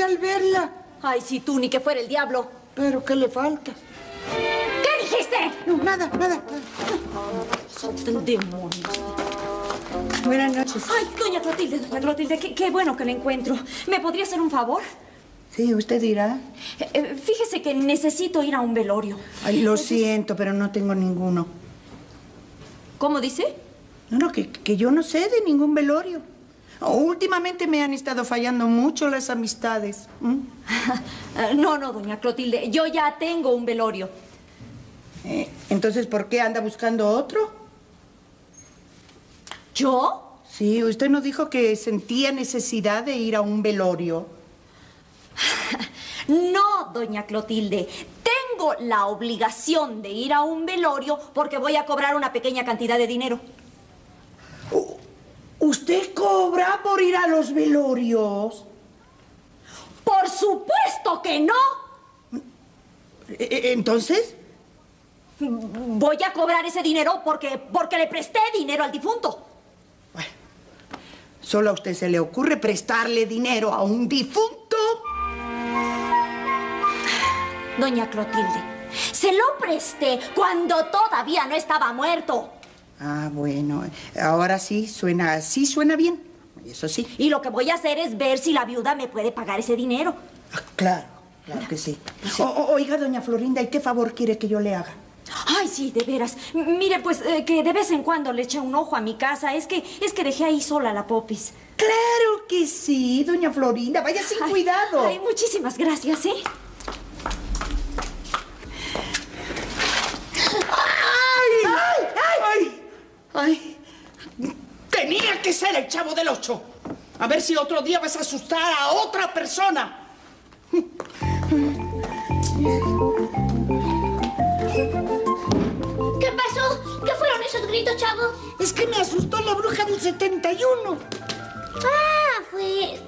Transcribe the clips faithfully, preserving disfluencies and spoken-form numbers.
al verla. Ay, si tú, ni que fuera el diablo. ¿Pero qué le falta? ¿Qué dijiste? No, nada, nada. Son demonios. Buenas noches. Ay, doña Clotilde, doña Clotilde, qué, qué bueno que la encuentro. ¿Me podría hacer un favor? Sí, usted dirá. Eh, eh, fíjese que necesito ir a un velorio. Ay, lo siento, pero no tengo ninguno. ¿Cómo dice? No, no, que, que yo no sé de ningún velorio. Últimamente me han estado fallando mucho las amistades. ¿Mm? No, no, doña Clotilde, yo ya tengo un velorio. Eh, Entonces, ¿por qué anda buscando otro? ¿Yo? Sí, usted nos dijo que sentía necesidad de ir a un velorio. No, doña Clotilde. Tengo la obligación de ir a un velorio porque voy a cobrar una pequeña cantidad de dinero. ¿Usted cobra por ir a los velorios? ¡Por supuesto que no! ¿Entonces? Voy a cobrar ese dinero porque, porque le presté dinero al difunto. Bueno, solo a usted se le ocurre prestarle dinero a un difunto. Doña Clotilde, se lo presté cuando todavía no estaba muerto. Ah, bueno, ahora sí suena, sí suena bien, eso sí. Y lo que voy a hacer es ver si la viuda me puede pagar ese dinero. Ah, claro, claro que sí. sí. O, o, oiga, doña Florinda, ¿y qué favor quiere que yo le haga? Ay, sí, de veras. M mire, pues, eh, que de vez en cuando le eche un ojo a mi casa. Es que, es que dejé ahí sola a la Popis. Claro que sí, doña Florinda, vaya sin ay, cuidado. Ay, muchísimas gracias, ¿eh? ¡Ay! ¡Ay! ¡Ay! ¡Ay! Tenía que ser el Chavo del Ocho. A ver si otro día vas a asustar a otra persona. ¿Qué pasó? ¿Qué fueron esos gritos, Chavo? Es que me asustó la bruja del setenta y uno. Ah, fue...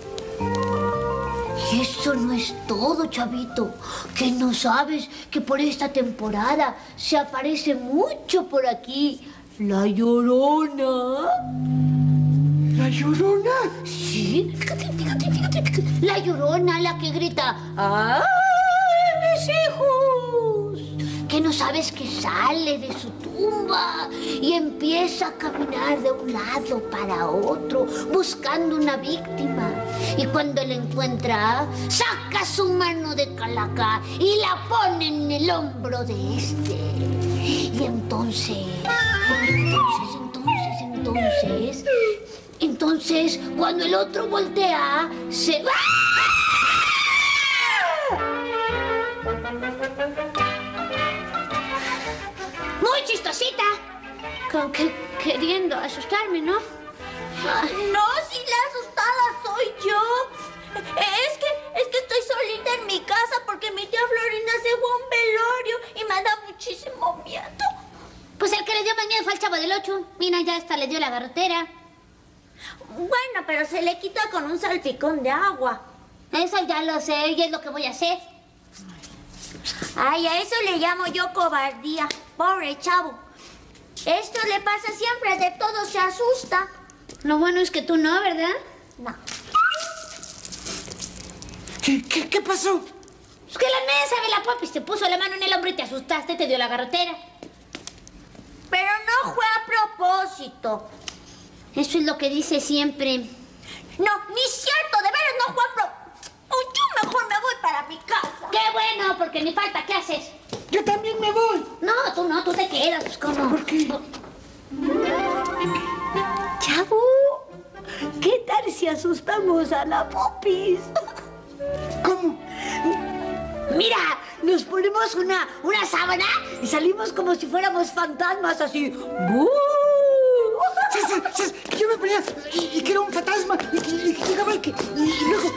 Y eso no es todo, Chavito. Que no sabes que por esta temporada se aparece mucho por aquí la Llorona. ¿La Llorona? Sí, fíjate, fíjate, fíjate, fíjate. La Llorona, la que grita ¡ay, mis hijos! Que no sabes que sale de su tumba y empieza a caminar de un lado para otro buscando una víctima. Y cuando la encuentra, saca su mano de calaca y la pone en el hombro de este. Y entonces, entonces, entonces, entonces, entonces, cuando el otro voltea, se... Muy chistosita. Con que queriendo asustarme, ¿no? No, si la asustada soy yo. Es que, es que estoy solita en mi casa porque mi tía Florinda se fue a un velorio y me da muchísimo miedo. Pues el que le dio más miedo fue el Chavo del Ocho. Mira, ya hasta le dio la garrotera. Bueno, pero se le quita con un salpicón de agua. Eso ya lo sé y es lo que voy a hacer. Ay, a eso le llamo yo cobardía. Pobre chavo. Esto le pasa siempre, de todo se asusta. Lo bueno es que tú no, ¿verdad? No. ¿Qué, qué, qué pasó? Es que la mesa de la Popis te puso la mano en el hombro y te asustaste, te dio la garrotera. Pero no fue a propósito. Eso es lo que dice siempre. No, ni cierto, de veras no fue a propósito. Yo mejor me voy para mi casa. ¡Qué bueno! Porque ni falta, ¿qué haces? Yo también me voy. No, tú no, tú te quedas. Pues, ¿cómo? ¿Por qué? Chavo, ¿qué tal si asustamos a la Popis? ¿Cómo? Mira, nos ponemos una, una sábana y salimos como si fuéramos fantasmas, así. ¡Bú! Sí, sí, sí, que yo me ponía y, y que era un fantasma y, y, y que llegaba y que... Y, y luego...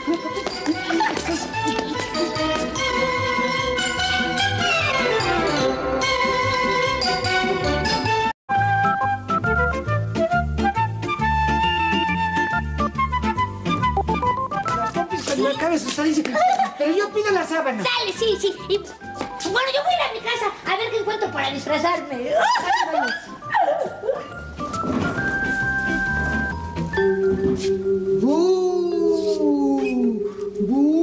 Cuando acabe su salida, pero yo pido la sábana. Sale, sí, sí. Y, bueno, yo voy a ir a mi casa a ver qué encuentro para disfrazarme. ¡Bú! ¡Bú!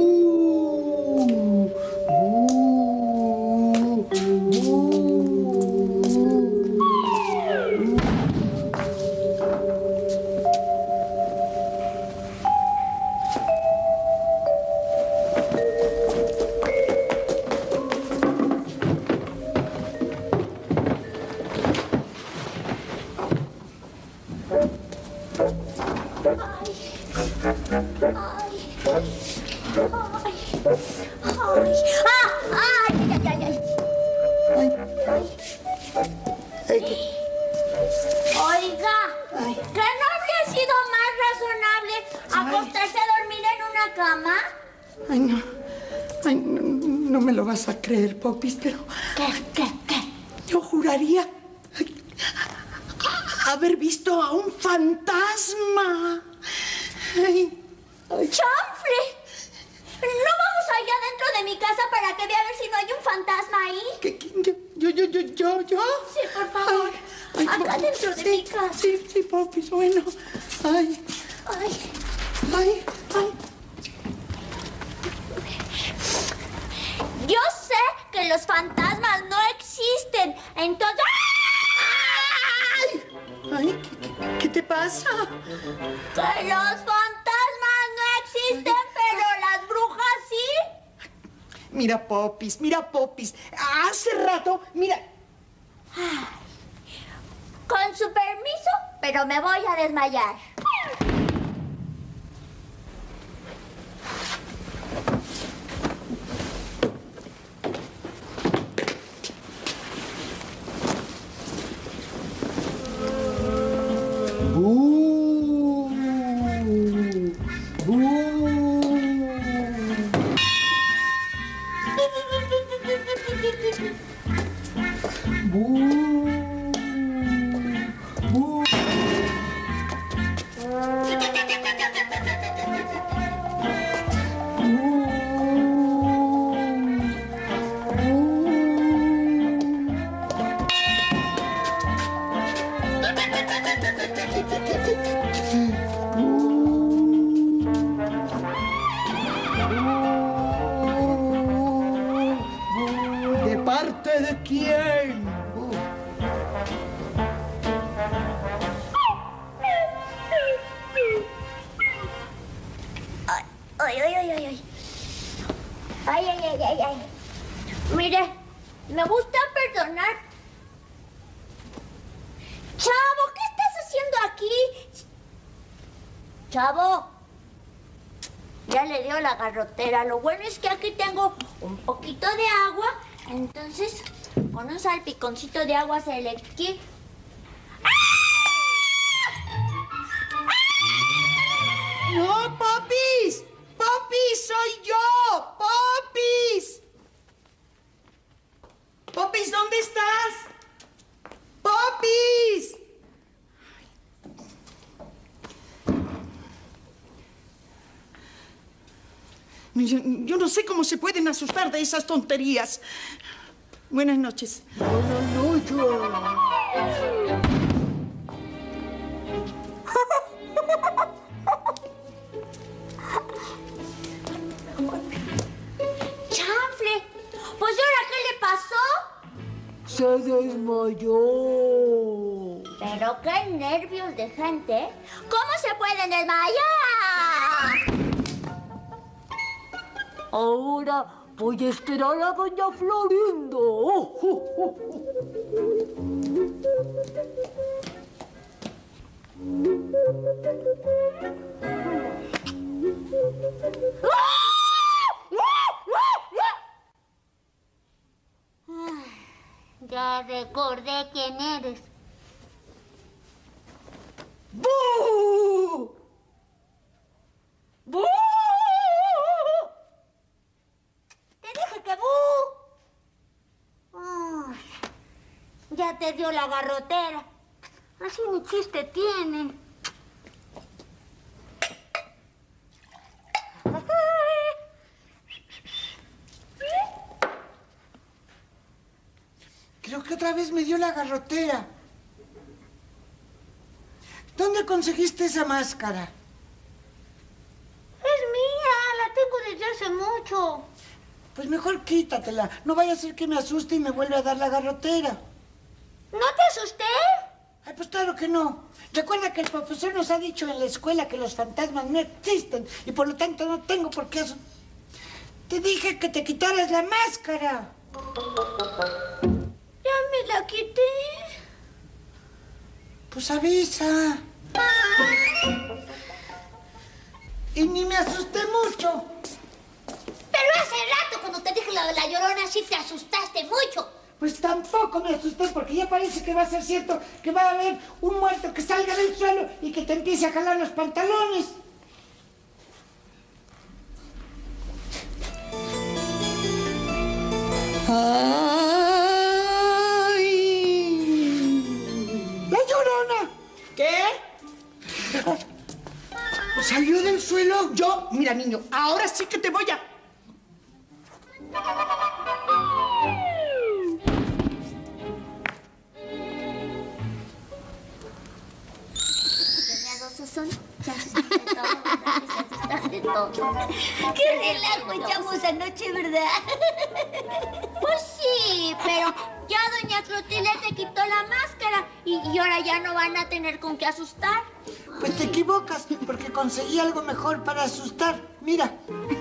Ay. Ay. Ay. Ah, ay, ay, ay, ay. Ay. Ay. Ay. Oiga, Ay. ¿que no habría sido más razonable acostarse a dormir en una cama? Ay, no. Ay, no, no me lo vas a creer, Popis, pero... ¿Qué, qué, qué? Yo juraría ay, haber visto a un fantasma. Ay, ay. ¡Chanfle! ¿No vamos allá dentro de mi casa para que vea a ver si no hay un fantasma ahí? ¿Qué, qué, yo, yo, yo, yo, yo? Sí, por favor. Ay, Acá Popis, dentro de sí, mi casa. Sí, sí, Popis, bueno. Ay, Ay. ay, ay. Yo sé que los fantasmas no existen. Entonces... ¡Ay! Ay, ¿qué, qué, qué te pasa? Que los fantasmas no existen, pero las brujas sí. Mira, Popis, mira, Popis. Hace rato, mira. Con su permiso, pero me voy a desmayar. ¡Bú! ¡Bú! ¿De parte de quién? Ay, ay, ay, ay, ay. Ay, ay, ay, ay, ay. Mire, me gusta perdonar. Chavo, ¿qué estás haciendo aquí? Chavo. Ya le dio la garrotera. Lo bueno es que aquí tengo un poquito de agua. Entonces, con un salpiconcito de agua se le quita. ¡No, Popis! ¡Popis, soy yo! ¡Popis! ¡Popis, ¿dónde estás? ¡Popis! Yo, yo no sé cómo se pueden asustar de esas tonterías. Buenas noches. Buenas noches. ¡Chanfle! Pues ¿y ahora qué le pasó? Se desmayó. Pero qué nervios de gente. ¿Cómo se pueden desmayar? Ahora voy a esperar a doña Florinda. Oh, oh, oh. Ya recordé quién eres. ¡Bú! ¡Bú! Te dije que bu. Ay, ya te dio la garrotera. Así ni chiste tiene. Creo que otra vez me dio la garrotera. ¿Dónde conseguiste esa máscara? Es mía, la tengo desde hace mucho. Pues mejor quítatela. No vaya a ser que me asuste y me vuelva a dar la garrotera. ¿No te asusté? Ay, pues claro que no. Recuerda que el profesor nos ha dicho en la escuela que los fantasmas no existen y por lo tanto no tengo por qué asustar. Te dije que te quitaras la máscara. Ya me la quité. Pues avisa. Y ni me asusté mucho. Pero hace rato cuando te dije lo de la Llorona sí te asustaste mucho. Pues tampoco me asusté porque ya parece que va a ser cierto que va a haber un muerto que salga del suelo y que te empiece a jalar los pantalones. ¡Ay! ¡La Llorona! ¿Qué? ¿Salió del suelo? Yo, mira, niño, ahora sí que te voy a... Son, se asustan de todo, ¿verdad? Se asustan de todo. ¡Qué relajo echamos anoche, ¿verdad? Pues sí, pero ya doña Clotilde te quitó la máscara y, y ahora ya no van a tener con qué asustar. Pues te equivocas, porque conseguí algo mejor para asustar. Mira.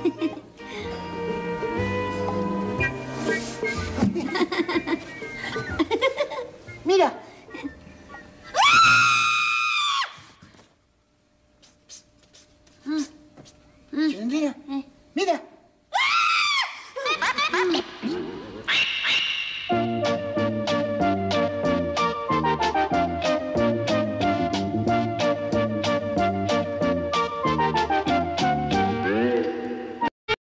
Mira. Mira.